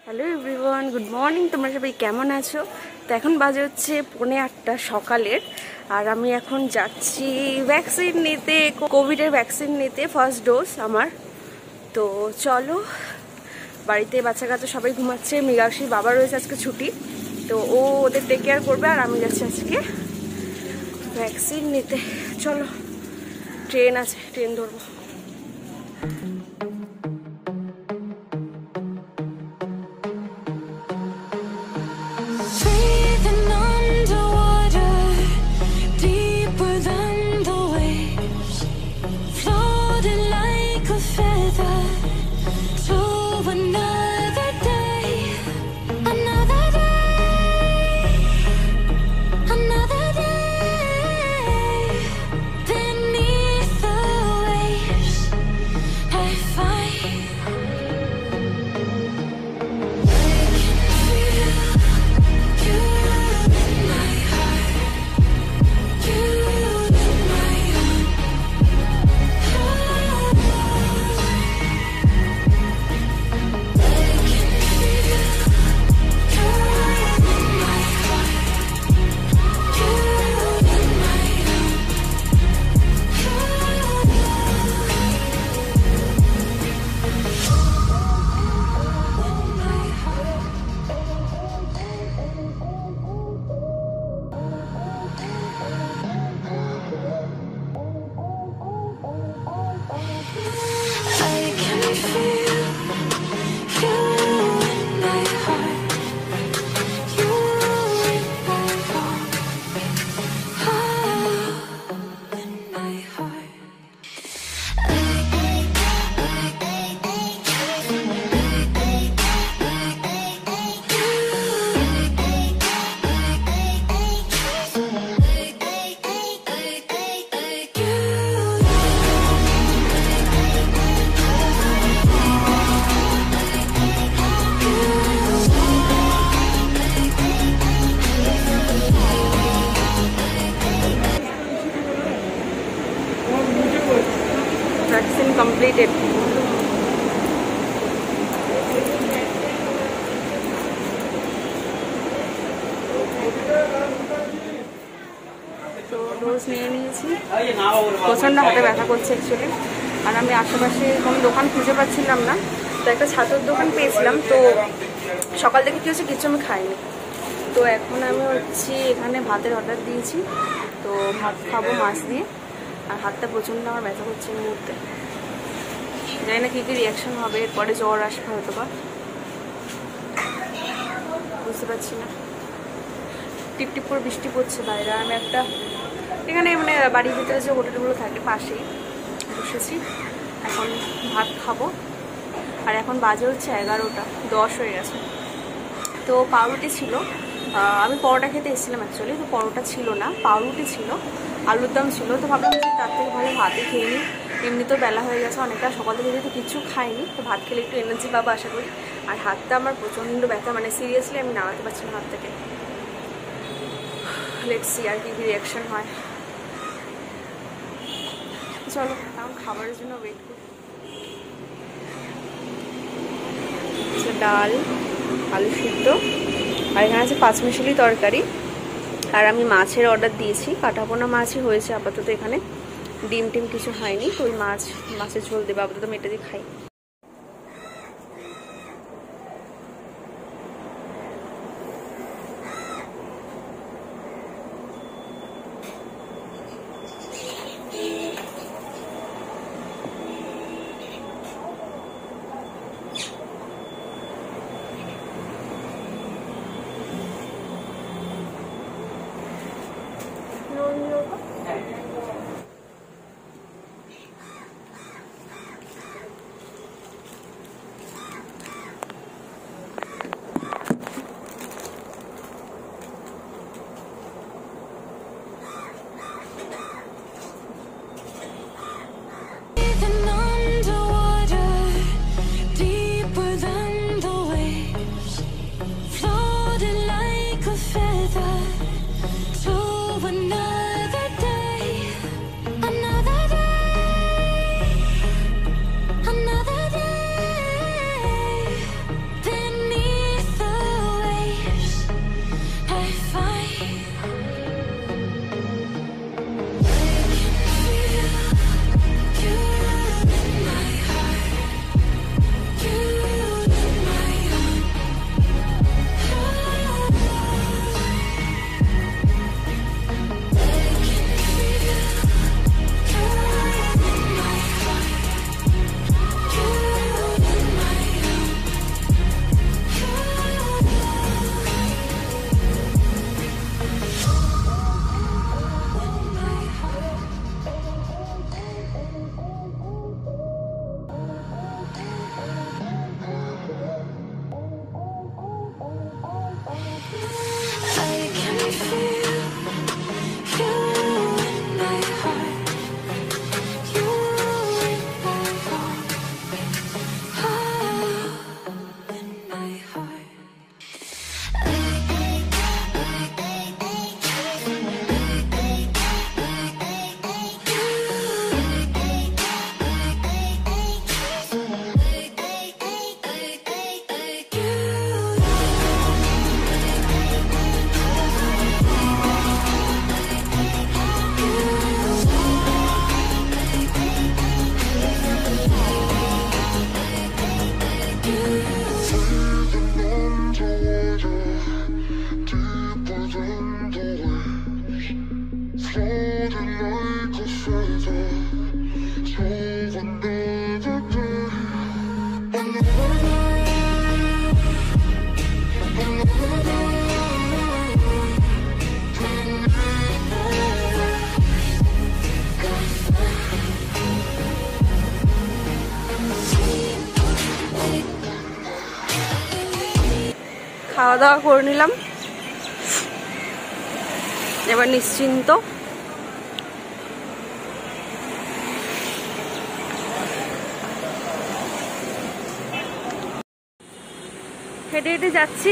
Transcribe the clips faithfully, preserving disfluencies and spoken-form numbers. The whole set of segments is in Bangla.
Hello everyone, good morning. তোমরা সবাই কেমন আছো? তো এখন বাজে হচ্ছে পৌনে আটটা সকালের, আর আমি এখন যাচ্ছি ভ্যাকসিন নিতে, কোভিডের ভ্যাকসিন নিতে, ফার্স্ট ডোজ আমার। তো চলো, বাড়িতে বাচ্চা কাচ্চা সবাই ঘুমাচ্ছে, মীরাক্ষীর বাবা রয়েছে আজকে ছুটি, তো ও ওদের টেক কেয়ার করবে, আর আমি যাচ্ছি আজকে ভ্যাকসিন নিতে। চলো, ট্রেন আছে, ট্রেন ধরবো। Vaccine completed. তো ডোজ নিয়ে নিয়েছি, প্রচণ্ড হাতে ব্যথা করছে অ্যাকচুয়ালি। আর আমি আশেপাশে কোনো দোকান খুঁজে পাচ্ছিলাম না, তো একটা ছাতুর দোকান পেয়েছিলাম। তো সকাল থেকে কী হচ্ছে, কিছু আমি খাইনি। তো এখন আমি হচ্ছে এখানে ভাতের অর্ডার দিয়েছি, তো ভাত খাবো মাছ দিয়ে। আর হাতটা প্রচণ্ড আমার ব্যথা করছে এই মুহূর্তে, জানি না কী কী রিয়াকশন হবে, এরপরে জ্বর আসবে হয়তো বা, বুঝতে পারছি না। টিপ টিপ করে বৃষ্টি পড়ছে বাইরে। আমি একটা এখানে মানে বাড়ির ভিতরে যে হোটেলগুলো থাকে পাশেই বসেছি, এখন ভাত খাবো। আর এখন বাজে হচ্ছে এগারোটা দশ হয়ে গেছে। তো পাউরুটি ছিল, আমি পরোটা খেতে এসেছিলাম অ্যাকচুয়ালি, তো পরোটা ছিল না, পাউরুটি ছিল, আলুর দম ছিল। তো ভাবলাম যে তার থেকে ভালো ভাতই খেয়ে নিই, এমনি তো বেলা হয়ে গেছে অনেকটা, সকাল থেকে যেহেতু কিছু খাইনি, তো ভাত খেলে একটু এনার্জি পাবো আশা করি। আর হাতটা আমার প্রচণ্ড ব্যথা, মানে সিরিয়াসলি আমি নামাতে পারছি না হাত থেকে। লেটস সি আর কি কি রিয়াকশন হয়। চলো এখন খাবারের জন্য ওয়েট করি। ডাল, আলু সিদ্ধ, আর এখানে আছে পাঁচমিশালি তরকারি। আর আমি মাছের অর্ডার দিয়েছি, কাটাপোনা মাছই হয়েছে আপাতত এখানে, ডিম টিম কিছু হয়নি। তো ওই মাছ মাছের ঝোল দেবে আপাতত, আমি এটা দিয়ে খাই। খাওয়া দাওয়া করে নিলাম, এবার নিশ্চিন্ত। হেঁটে হেঁটে যাচ্ছি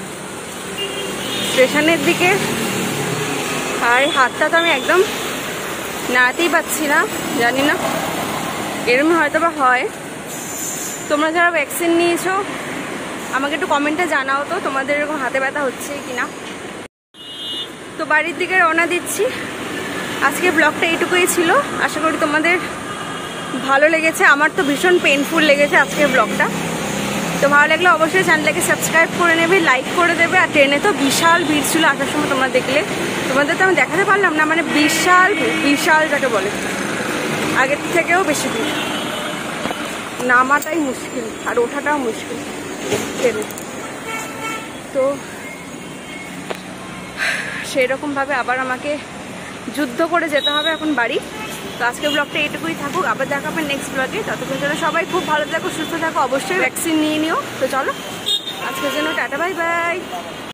স্টেশনের দিকে, আর হাতটা তো আমি একদম নাড়াতেই পাচ্ছি না, জানি না এরকম হয়তো বা হয়। তোমরা যারা ভ্যাকসিন নিয়েছো আমাকে একটু কমেন্টে জানাও তো তোমাদের এরকম হাতে ব্যথা হচ্ছে কিনা। তো বাড়ির দিকে রওনা দিচ্ছি। আজকে ব্লগটা এইটুকুই ছিল, আশা করি তোমাদের ভালো লেগেছে। আমার তো ভীষণ পেনফুল লেগেছে আজকের ব্লগটা। তো ভালো লাগলে অবশ্যই চ্যানেলটাকে সাবস্ক্রাইব করে নেবে, লাইক করে দেবে। আর ট্রেনে তো বিশাল ভিড় ছিল আসার সময়, তোমরা দেখলে। তোমাদের তো আমি দেখাতে পারলাম না, মানে বিশাল বিশাল যাকে বলে, আগের থেকেও বেশি ভিড়। নামাটাই মুশকিল আর ওঠাটাও মুশকিল ট্রেনে। তো সেই রকমভাবে আবার আমাকে যুদ্ধ করে যেতে হবে এখন বাড়ি। তো আজকের ব্লগটা এইটুকুই থাকুক, আবার দেখা হবে নেক্সট ব্লগে। ততক্ষণ জন্য সবাই খুব ভালো থাকো, সুস্থ থাকো, অবশ্যই ভ্যাকসিন নিয়ে নিও। তো চলো আজকের জন্য টাটা, বাই বাই।